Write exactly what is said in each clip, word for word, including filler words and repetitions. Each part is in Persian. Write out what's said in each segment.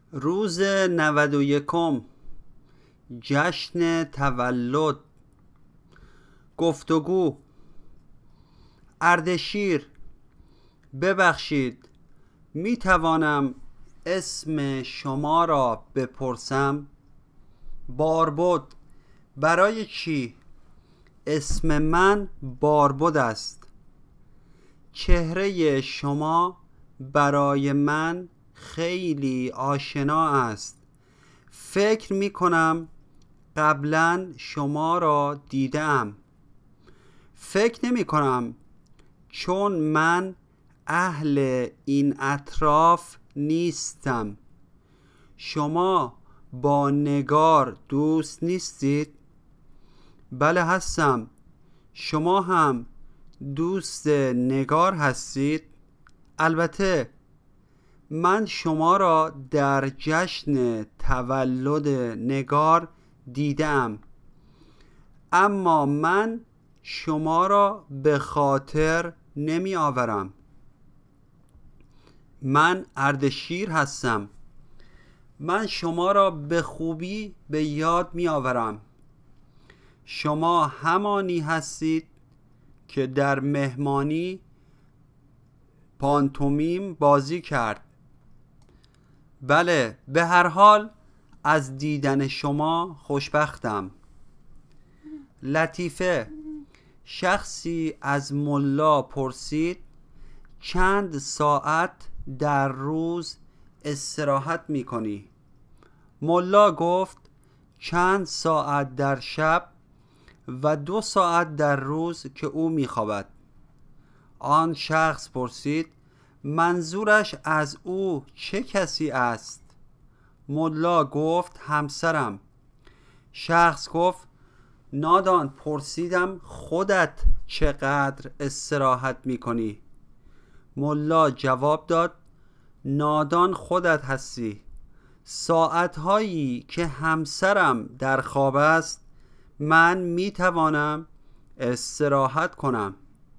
روز نود و یکم جشن تولد. گفتگو. اردشیر: ببخشید، می توانم اسم شما را بپرسم؟ باربد: برای چی؟ اسم من باربد است. چهره شما برای من خیلی آشنا است. فکر می کنم قبلا شما را دیدم. فکر نمی کنم، چون من اهل این اطراف نیستم. شما با نگار دوست نیستید؟ بله هستم. شما هم دوست نگار هستید؟ البته من شما را در جشن تولد نگار دیدم، اما من شما را به خاطر نمی آورم. من اردشیر هستم. من شما را به خوبی به یاد می آورم. شما همانی هستید که در مهمانی پانتومیم بازی کرد. بله، به هر حال از دیدن شما خوشبختم. لطیفه: شخصی از ملا پرسید چند ساعت در روز استراحت می کنی؟ ملا گفت چند ساعت در شب و دو ساعت در روز که او می خوابد. آن شخص پرسید منظورش از او چه کسی است؟ ملا گفت همسرم. شخص گفت نادان، پرسیدم خودت چقدر استراحت می کنی؟ ملا جواب داد نادان خودت هستی. ساعتهایی که همسرم در خواب است من می توانم استراحت کنم.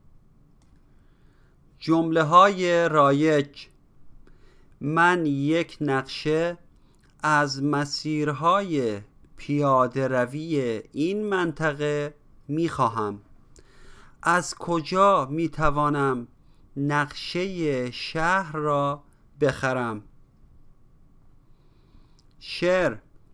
جمله های رایج: من یک نقشه از مسیرهای پیاده روی این منطقه می خواهم. از کجا می توانم نقشه شهر را بخرم؟ شعر: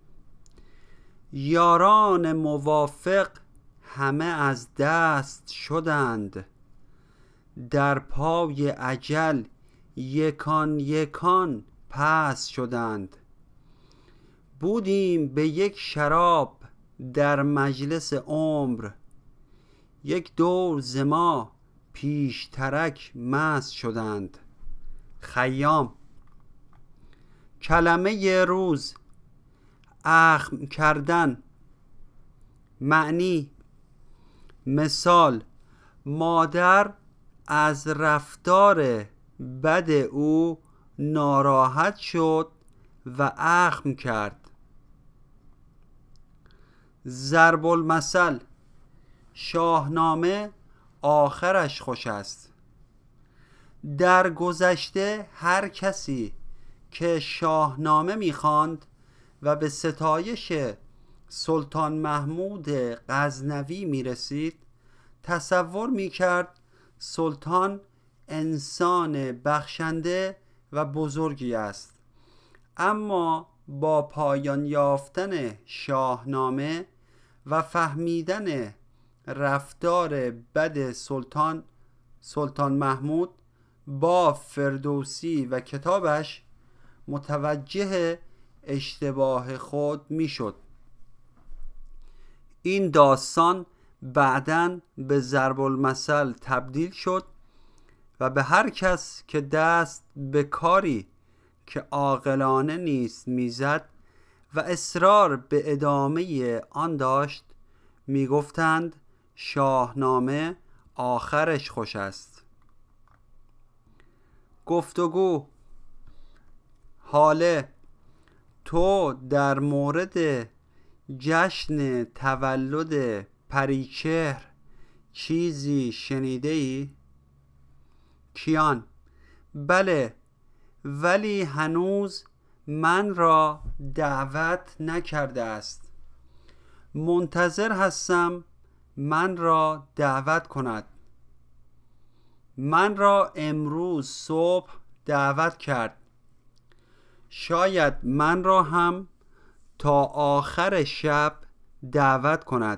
یاران موافق همه از دست شدند، در پای اجل یکان یکان پست شدند. بودیم به یک شراب در مجلس عمر، یک دور ز ما پیشترک مست شدند. خیام: کلمه روز: اخم کردن. معنی: مثال، مادر از رفتار بد او ناراحت شد و اخم کرد. ضرب المثل: شاهنامه آخرش خوش است. در گذشته هر کسی که شاهنامه می‌خواند و به ستایش سلطان محمود غزنوی می‌رسید، تصور می‌کرد سلطان انسان بخشنده و بزرگی است. اما با پایان یافتن شاهنامه و فهمیدن رفتار بد سلطان سلطان محمود با فردوسی و کتابش، متوجه اشتباه خود میشد. این داستان بعداً به ضرب المثل تبدیل شد و به هر کس که دست به کاری که عاقلانه نیست میزد و اصرار به ادامه آن داشت میگفتند شاهنامه آخرش خوش است. گفتگو. حاله، تو در مورد جشن تولد پریچهر چیزی شنیده ای؟ کیان: بله، ولی هنوز من را دعوت نکرده است. منتظر هستم من را دعوت کند. من را امروز صبح دعوت کرد. شاید من را هم تا آخر شب دعوت کند.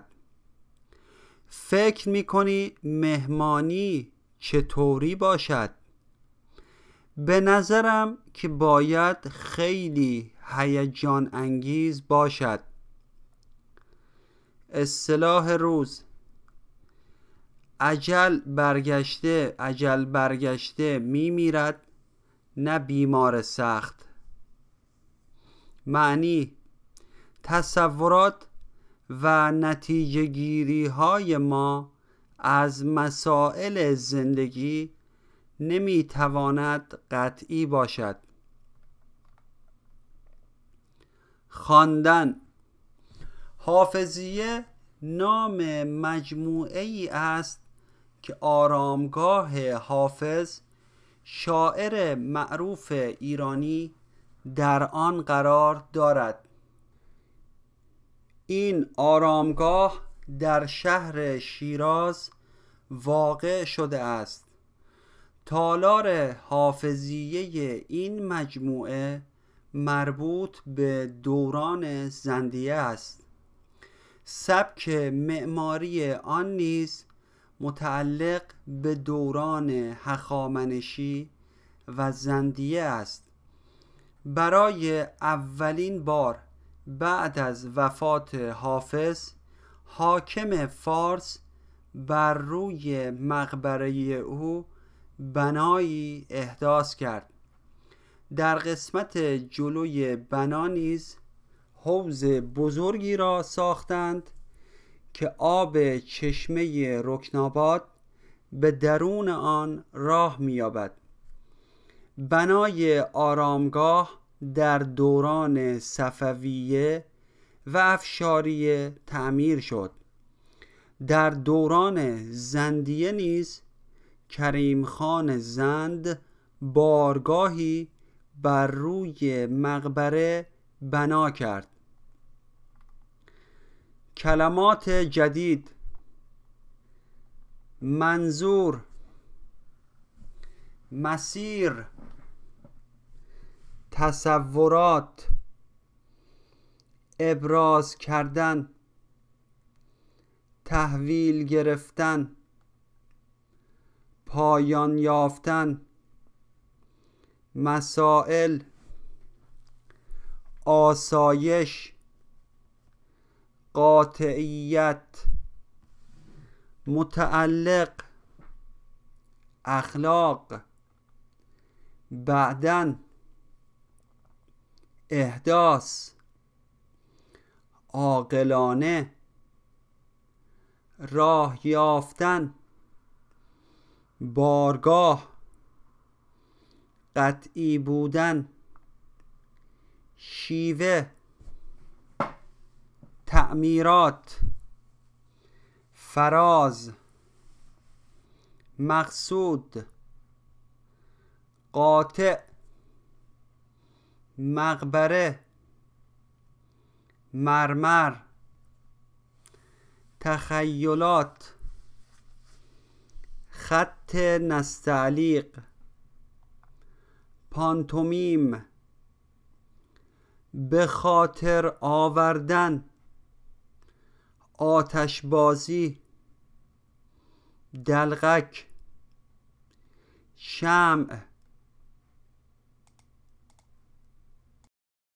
فکر می‌کنی مهمانی چطوری باشد؟ به نظرم که باید خیلی هیجان انگیز باشد. اصطلاح روز: اجل برگشته اجل برگشته می میرد، نه بیمار سخت. معنی: تصورات و نتیجه گیری های ما از مسائل زندگی نمی تواند قطعی باشد. خواندن. حافظیه نام مجموعه ای است که آرامگاه حافظ، شاعر معروف ایرانی، در آن قرار دارد. این آرامگاه در شهر شیراز واقع شده است. تالار حافظیه این مجموعه مربوط به دوران زندیه است. سبک معماری آن نیز متعلق به دوران هخامنشی و زندیه است. برای اولین بار بعد از وفات حافظ، حاکم فارس بر روی مقبره او بنایی احداث کرد. در قسمت جلوی بنا نیز حوض بزرگی را ساختند که آب چشمه رکناباد به درون آن راه می‌یابد. بنای آرامگاه در دوران صفویه و افشاریه تعمیر شد. در دوران زندیه نیز کریم خان زند بارگاهی بر روی مقبره بنا کرد. کلمات جدید: منظور، مسیر، تصورات، ابراز کردن، تحویل گرفتن، پایان یافتن، مسائل، آسایش، قاطعیت، متعلق، اخلاق، بعدن، احداث، عاقلانه، راه یافتن، بارگاه، قطعی بودن، شیوه، تعمیرات، فراز، مقصود، قاطع، مقبره، مرمر، تخیلات، خط نستعلیق، پانتومیم، به خاطر آوردن، آتشبازی، دلغک، شمع،